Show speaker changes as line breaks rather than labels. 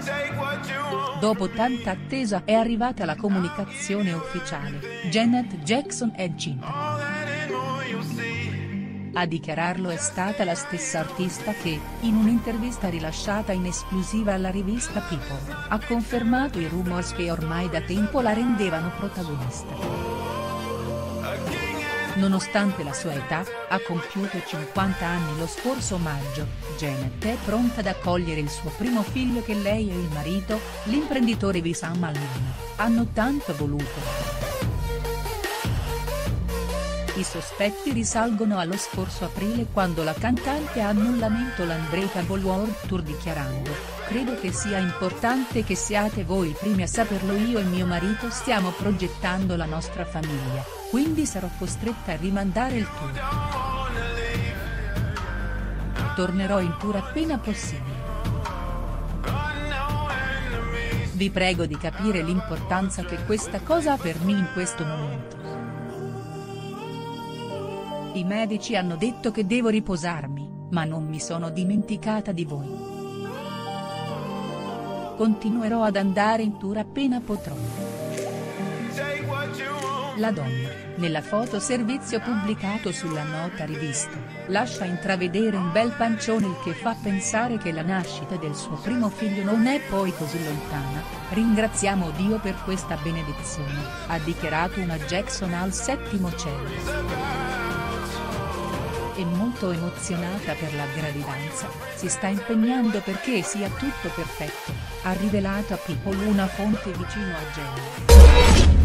Dopo tanta attesa è arrivata la comunicazione ufficiale: Janet Jackson è incinta. A dichiararlo è stata la stessa artista che, in un'intervista rilasciata in esclusiva alla rivista People, ha confermato i rumors che ormai da tempo la rendevano protagonista. Nonostante la sua età, ha compiuto 50 anni lo scorso maggio, Janet è pronta ad accogliere il suo primo figlio che lei e il marito, l'imprenditore Wissam Al-Yameen, hanno tanto voluto. I sospetti risalgono allo scorso aprile, quando la cantante ha annullato l'Unbreakable World Tour dichiarando: "Credo che sia importante che siate voi i primi a saperlo, io e mio marito stiamo progettando la nostra famiglia, quindi sarò costretta a rimandare il tour. Tornerò in tour appena possibile. Vi prego di capire l'importanza che questa cosa ha per me in questo momento. I medici hanno detto che devo riposarmi, ma non mi sono dimenticata di voi. Continuerò ad andare in tour appena potrò". La donna, nella foto servizio pubblicato sulla nota rivista, lascia intravedere un bel pancione, il che fa pensare che la nascita del suo primo figlio non è poi così lontana. "Ringraziamo Dio per questa benedizione", ha dichiarato una Jackson al settimo cielo. È molto emozionata per la gravidanza, si sta impegnando perché sia tutto perfetto, ha rivelato a People una fonte vicino a Janet.